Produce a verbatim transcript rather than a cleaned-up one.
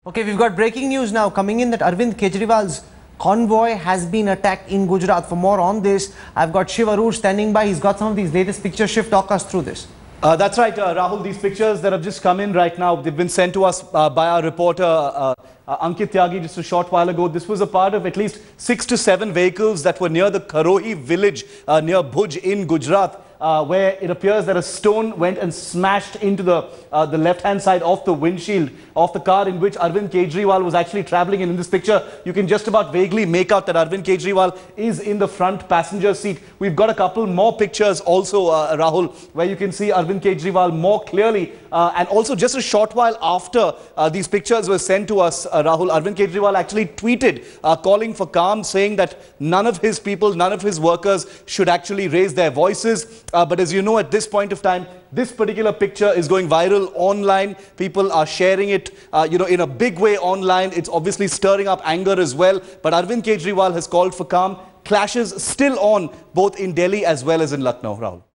Okay, we've got breaking news now coming in that Arvind Kejriwal's convoy has been attacked in Gujarat. For more on this, I've got Shiv Aroor standing by. He's got some of these latest pictures. Shiv, talk us through this. Uh, that's right, uh, Rahul. These pictures that have just come in right now, they've been sent to us uh, by our reporter uh, uh, Ankit Tyagi just a short while ago. This was a part of at least six to seven vehicles that were near the Karohi village uh, near Bhuj in Gujarat. Uh, where it appears that a stone went and smashed into the uh, the left-hand side of the windshield of the car in which Arvind Kejriwal was actually travelling in. In this picture, you can just about vaguely make out that Arvind Kejriwal is in the front passenger seat. We've got a couple more pictures also, uh, Rahul, where you can see Arvind Kejriwal more clearly. Uh, and also just a short while after uh, these pictures were sent to us, uh, Rahul, Arvind Kejriwal actually tweeted uh, calling for calm, saying that none of his people, none of his workers should actually raise their voices. Uh, but as you know, at this point of time, this particular picture is going viral online. People are sharing it, uh, you know, in a big way online. It's obviously stirring up anger as well. But Arvind Kejriwal has called for calm. Clashes still on, both in Delhi as well as in Lucknow, Rahul.